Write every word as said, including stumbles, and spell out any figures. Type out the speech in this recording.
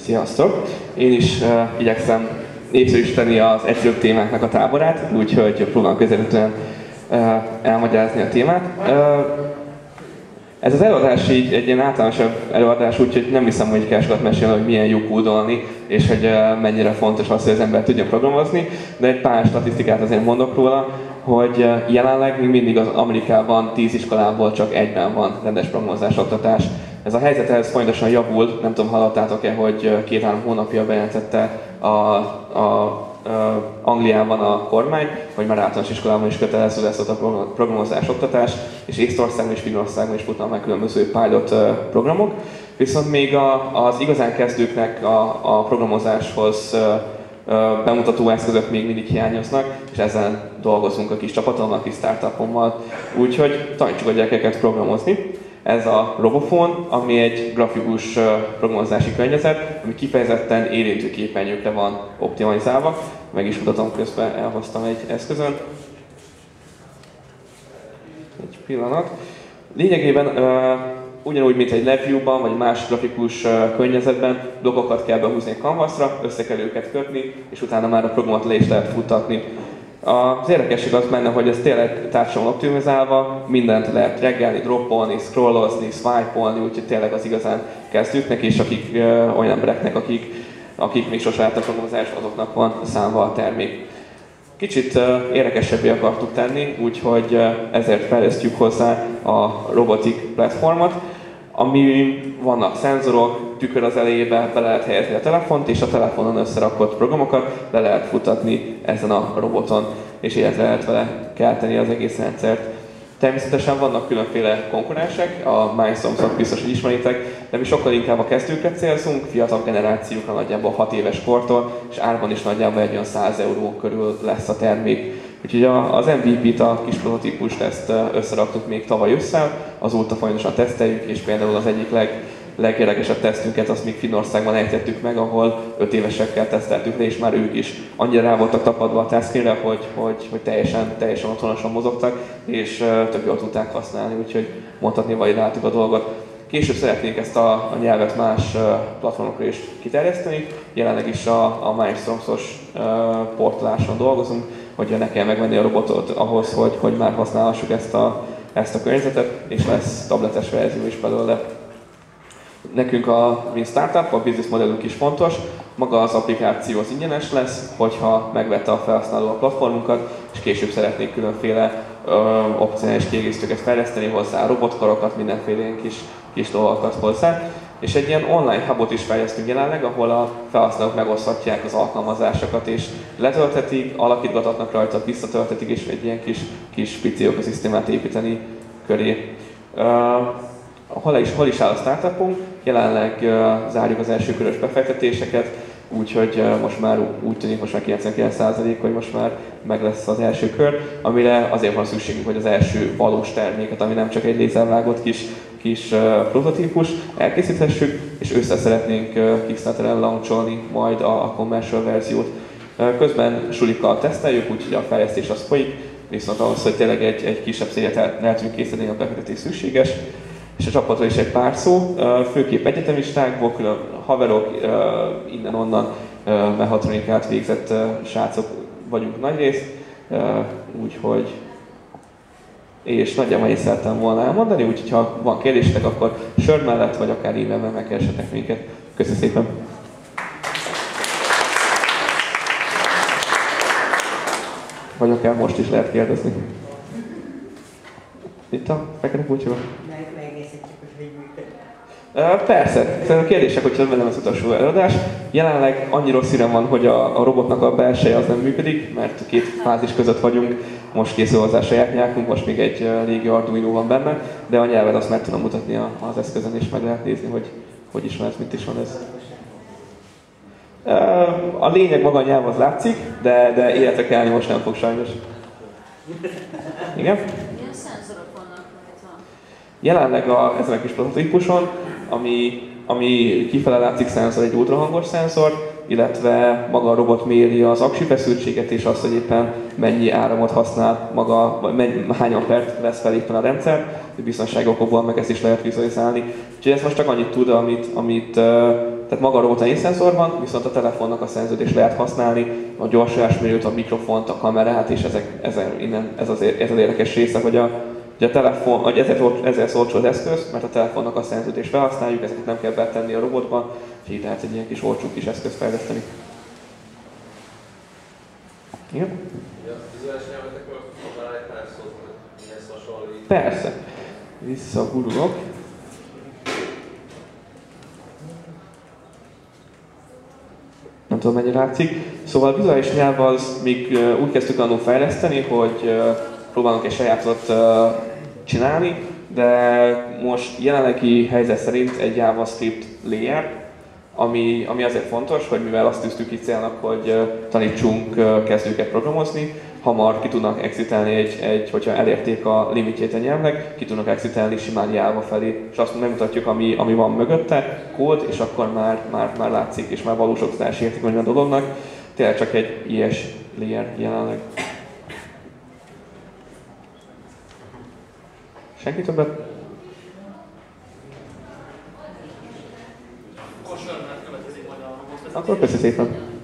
Sziasztok! Én is uh, igyekszem népszerűsíteni az egyszerűbb témáknak a táborát, úgyhogy próbálom közelítően uh, elmagyarázni a témát. Uh, ez az előadás így egy ilyen általánosabb előadás, úgyhogy nem hiszem, hogy kell sokat mesélni, hogy milyen jó kódolni, és hogy uh, mennyire fontos az, hogy az ember tudjon programozni, de egy pár statisztikát azért mondok róla, hogy uh, jelenleg még mindig az Amerikában tíz iskolából csak egyben van rendes programozás oktatás. Ez a helyzet ez folyamatosan javul, nem tudom, hallottátok-e, hogy két-három hónapja bejelentette a, a, a Angliában a kormány, hogy már általános iskolában is kötelező lesz a programozás oktatás, és Észtországban és Finnországban is futnak meg különböző pilot programok. Viszont még a, az igazán kezdőknek a, a programozáshoz bemutató eszközök még mindig hiányoznak, és ezen dolgozunk a kis csapatommal, a kis startupommal, úgyhogy tanítsuk a gyerekeket programozni. Ez a Robofon, ami egy grafikus programozási környezet, ami kifejezetten érintő képernyőkre van optimalizálva. Meg is mutatom, közben elhoztam egy eszközön. Egy pillanat. Lényegében uh, ugyanúgy, mint egy LabVIEW-ban, vagy más grafikus uh, környezetben blokkokat kell behúzni a canvasra, össze kell őket kötni, és utána már a programot le is lehet futtatni. Az érdekesség az benne, hogy ez tényleg társadalom optimizálva, mindent lehet reggelni, droppolni, scrollozni, swipe-olni, úgyhogy tényleg az igazán kezdőknek és akik, ö, olyan embereknek, akik, akik még sosem láttak programozást, azoknak van számva a termék. Kicsit ö, érdekesebbé akartuk tenni, úgyhogy ö, ezért fejlesztjük hozzá a robotik platformot, ami vannak szenzorok, tükör az elejébe, be lehet helyezni a telefont, és a telefonon összerakott programokat le lehet futatni ezen a roboton, és életre lehet vele kelteni az egész rendszert. Természetesen vannak különféle konkurensek, a MindStorms-ot biztos, hogy ismeritek, de mi sokkal inkább a kezdőket célzunk, fiatal generációkra nagyjából hat éves kortól, és árban is nagyjából egy olyan száz euró körül lesz a termék. Úgyhogy az em vé pét, a kis prototípust, ezt összeraktuk még tavaly ősszel, azóta folyamatosan teszteljük, és például az egyik leg, legérdekesebb tesztünket azt még Finnországban ejtettük meg, ahol öt évesekkel teszteltük le, és már ők is annyira rá voltak tapadva a touchscreenre, hogy, hogy, hogy teljesen, teljesen otthonosan mozogtak, és uh, tök jól tudták használni, úgyhogy mondhatni validáltuk a dolgot. Később szeretnénk ezt a, a nyelvet más uh, platformokra is kiterjeszteni, jelenleg is a, a MindStorms-os uh, portáláson dolgozunk, hogy ne kell megvenni a robotot ahhoz, hogy, hogy már használhassuk ezt a, ezt a környezetet, és lesz tabletes verzió is belőle. Nekünk a Green Startup, a business modellünk is fontos, maga az applikáció az ingyenes lesz, hogyha megvette a felhasználó a platformunkat, és később szeretnénk különféle ö, opcionális kiegészítőket fejleszteni hozzá, robotkarokat, mindenféle kis, kis dolgokat hozzá. És egy ilyen online hubot is fejlesztünk jelenleg, ahol a felhasználók megoszthatják az alkalmazásokat, és letölthetik, alakítgathatnak rajta, visszatölthetik, és egy ilyen kis, kis pici ökoszisztémát építeni köré. Uh, hol, is, hol is áll a startupunk? Jelenleg uh, zárjuk az első körös befektetéseket, úgyhogy uh, most már úgy tűnik, most már kilencvenkilenc százalék, hogy most már meg lesz az első kör, amire azért van szükségünk, hogy az első valós terméket, ami nem csak egy lézervágott kis kis uh, prototípus, elkészíthessük, és össze szeretnénk uh, Kickstarteren launcholni majd a, a commercial verziót. Uh, közben sulikkal teszteljük, úgyhogy a fejlesztés az folyik, viszont ahhoz, hogy tényleg egy, egy kisebb céget el, el tudjunk készíteni, a befektetés szükséges. És a csapatról is egy pár szó, uh, főképp egyetemistákból, külön haverok, uh, innen-onnan uh, mechatronikát végzett uh, srácok vagyunk nagyrészt, uh, úgyhogy és nagyjából én szerettem volna elmondani, úgyhogy ha van kérdésetek, akkor sör mellett, vagy akár e-mailben megkeressetek minket. Köszönöm szépen! Vagy akár most is lehet kérdezni. Itt a fekete kulcsival? Persze, szerintem a kérdések, hogyha velem az utolsó előadás. Jelenleg annyi rossz hírem van, hogy a, a robotnak a belseje az nem működik, mert két fázis között vagyunk, most készül hozzá saját nyelvünk, most még egy régi Arduino van benne, de a nyelvet azt meg tudom mutatni az eszközön, és meg lehet nézni, hogy hogy is van ez, mit is van ez. A lényeg maga a nyelv az látszik, de, de életre kelni most nem fog sajnos. Igen? Milyen szenzorok vannak rajta? Jelenleg a, ezen a kis prototípuson, ami, ami kifele látszik szenzor, egy ultrahangos szenzor, illetve maga a robot méri az aksi feszültséget és azt, hogy éppen mennyi áramot használ maga, mennyi, hány ampert vesz fel éppen a rendszer, biztonsági okokból meg ezt is lehet vizualizálni. Úgyhogy ez most csak annyit tud, amit, amit tehát maga a robot szenzor van, viszont a telefonnak a szerződést lehet használni, a gyorsulásmérőt, a mikrofont, a kamerát, és ezek, ezek, innen, ez, az, ez az érdekes része, hogy a, hogy a telefon, hogy ezért, ezért olcsó az eszköz, mert a telefonnak a szerződést felhasználjuk, ezeket nem kell betenni a robotba, és így lehet egy ilyen kis olcsó kis eszközt fejleszteni. Igen? Ja, vizuális nyelvetekről mondanál egy pár szót, hogy mihez hasonlít? Persze. Visszagurulok. Nem tudom, mennyire látszik. Szóval a vizuális nyelv az még úgy kezdtük annól fejleszteni, hogy próbálunk egy sajátot csinálni, de most jelenlegi helyzet szerint egy JavaScript layer, ami, ami azért fontos, hogy mivel azt tűztük ki célnak, hogy tanítsunk kezdőket programozni, hamar ki tudnak exitelni egy, egy, hogyha elérték a limitjét a nyelvnek, ki tudnak exitelni simán Java felé, és azt megmutatjuk, ami, ami van mögötte, kód, és akkor már, már, már látszik, és már valós oktatási érték a dolognak. Tényleg csak egy ilyes layer jelenleg. Senki többet? Akkor köszi szépen!